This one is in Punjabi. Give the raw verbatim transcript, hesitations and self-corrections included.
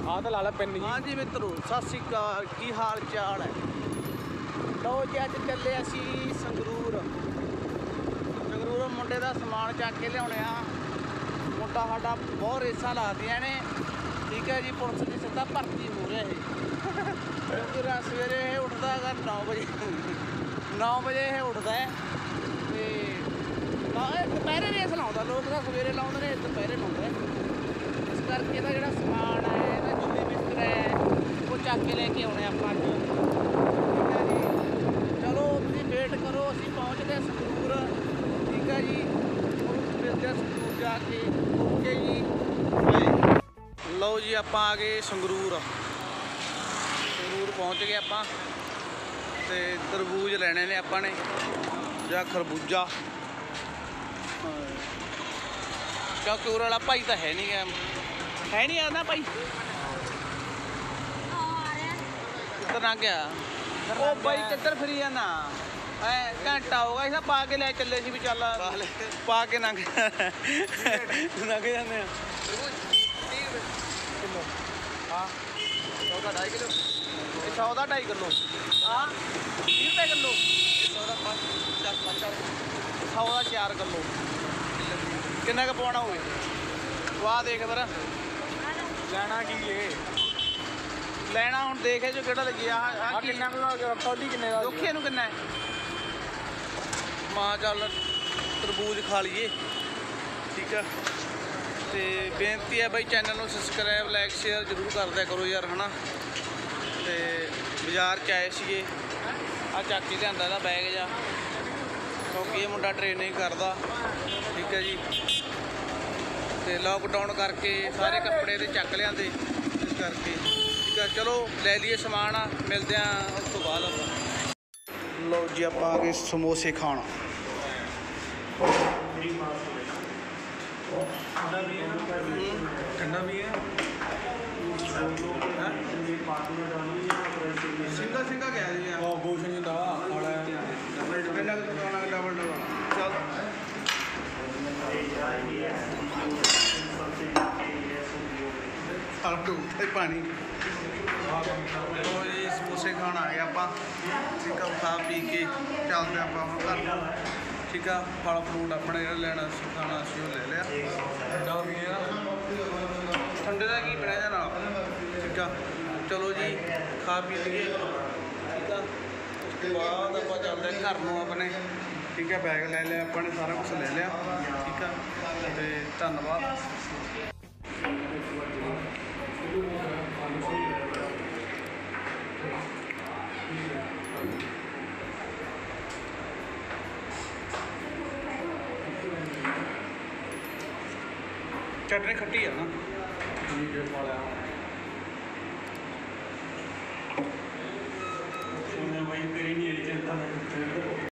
ਆ ਤਾਂ ਲਾ ਲੈ ਪਿੰਨ ਜੀ। हाँ जी मित्रों सत श्री अकाल की हाल चाल है। लो जी अज चले असी संगरूर संगरूर मुंडे का समान चक के लिया मुंडा साडा बहुत रेसा लादियां ने ठीक है जी। पुलिस की सीधा भर्ती हो रहा है क्योंकि सवेरे उठता है नौ बजे नौ बजे उठता है दोपहरे रेस लाउंदा लोग तो सवेरे लाउंदे ने दोपहरे लाउंदे इस करके ਇਹਦਾ ਜਿਹੜਾ ਸਮਾਨ ਹੈ ਇਹਦਾ ਜੁੱਲੀ ਬਿਸਤਰਾ ਹੈ ਉਹ ਚੱਕ ਕੇ ਲੈ ਕੇ ਆਉਣੇ ਆਪਾਂ ਅੱਜ ਠੀਕ ਹੈ ਜੀ। ਚਲੋ ਤੁਸੀਂ ਵੇਟ ਕਰੋ ਅਸੀਂ ਪਹੁੰਚਦੇ ਸੰਗਰੂਰ ਠੀਕ ਹੈ ਜੀ। ਉਹ ਮਿਲਦੇ ਸੰਗਰੂਰ ਜਾ ਕੇ ਓਕੇ ਜੀ। ਲਓ ਜੀ ਆਪਾਂ ਆ ਗਏ ਸੰਗਰੂਰ ਸੰਗਰੂਰ ਪਹੁੰਚ ਗਏ ਆਪਾਂ ਤੇ ਤਰਬੂਜ ਲੈਣੇ ਨੇ ਆਪਾਂ ਨੇ ਜਾਂ ਖਰਬੂਜਾ क्योंकि उर वाला भाई तो है नहीं है है नहीं आना भाई किधर ना गया ओ भाई किधर फिरी जाना है घंटा होगा इस पा के ले चले सी भी चल पा के लंघ लंघ जाने हाँ सौ का ढाई किलो सौ का ढाई किलो हाँ बीस रुपये किलो सौ का चार किलो किन्ना का पवाना होवे वाह देख फिर ਲੈਣਾ ਕੀ ਏ ਲੈਣਾ ਹੁਣ ਦੇਖ ਜੋ ਕਿਹੜਾ ਲੱਗਿਆ ਆ ਕਿੰਨਾ ਕੌਲੀ ਕਿੰਨੇ ਦਾ ਦੁੱਖੇ ਨੂੰ ਕਿੰਨਾ ਹੈ ਮਾਂ ਚੱਲ ਤਰਬੂਜ ਖਾ ਲਈਏ ਠੀਕ ਆ। ਤੇ ਬੇਨਤੀ ਹੈ ਬਾਈ ਚੈਨਲ ਨੂੰ ਸਬਸਕ੍ਰਾਈਬ ਲਾਈਕ ਸ਼ੇਅਰ ਜ਼ਰੂਰ ਕਰਦਿਆ ਕਰੋ ਯਾਰ ਹਨਾ। ਤੇ ਬਾਜ਼ਾਰ ਚ ਆਏ ਸੀਗੇ ਆ ਚੱਕ ਕੇ ਲਿਆਂਦਾ ਇਹਦਾ ਬੈਗ ਜਾ ਕਿਉਂਕਿ ਇਹ ਮੁੰਡਾ ਟ੍ਰੇਨਿੰਗ ਕਰਦਾ ਠੀਕ ਹੈ ਜੀ। ਤੇ ਲੋਕਡਾਊਨ ਕਰਕੇ ਸਾਰੇ ਕੱਪੜੇ ਤੇ ਚੱਕ ਲਿਆਂਦੇ ਇਸ ਕਰਕੇ ਠੀਕ ਹੈ। ਚਲੋ ਲੈ ਲਈਏ ਸਮਾਨ ਆ ਮਿਲਦੇ ਆ ਉਸ ਤੋਂ ਬਾਅਦ ਆਪਾਂ। ਲਓ ਜੀ ਆਪਾਂ ਆ ਗਏ ਸਮੋਸੇ ਖਾਣ ਠੰਡਾ ਵੀ ਹੈ ਸਿੰਗਾ ਸਿੰਗਾ ਗਿਆ ਜੀ ਉਹ ਕੁਛ ਨਹੀਂ ਦਾ ਖਾਣਾ ਕਿੰਨਾ ਕੁ ਦੁਕਾਨਾਂ ਦਾ ਡਬਲ ਡਬਲ ਚੱਲ ਫਲ ਫਰੂਟ ਤੇ ਪਾਣੀ ਉਹ ਜੀ ਸਮੋਸੇ ਖਾਣ ਆਏ ਆਪਾਂ ਠੀਕ ਆ। ਖਾ ਪੀ ਕੇ ਚੱਲਦੇ ਆਪਾਂ ਹੁਣ ਘਰ ਨੂੰ ਠੀਕ ਆ। ਫਲ ਫਰੂਟ ਆਪਣੇ ਜਿਹੜਾ ਲੈਣਾ ਸੀ ਖਾਣਾ ਸੀ ਉਹ ਲੈ ਲਿਆ। ਠੰਡਾ ਵੀ ਹੈ ਠੰਡੇ ਦਾ ਕੀ ਬਣਿਆ ਨਾਲ ਠੀਕ ਆ। ਚਲੋ ਜੀ ਖਾ ਪੀ ਲਈਏ ਠੀਕ ਆ। ਉਸ ਤੋਂ ਬਾਅਦ ਆਪਾਂ ਚੱਲਦੇ ਘਰ ਨੂੰ ਆਪਣੇ ਠੀਕ ਹੈ। ਬੈਗ ਲੈ ਲਿਆ ਆਪਾਂ ਨੇ ਸਾਰਾ ਕੁਝ ਲੈ ਲਿਆ ਠੀਕ ਆ। ਤੇ ਧੰਨਵਾਦ। चटनी खट्टी है ना भाई तेरी नहीं चिंता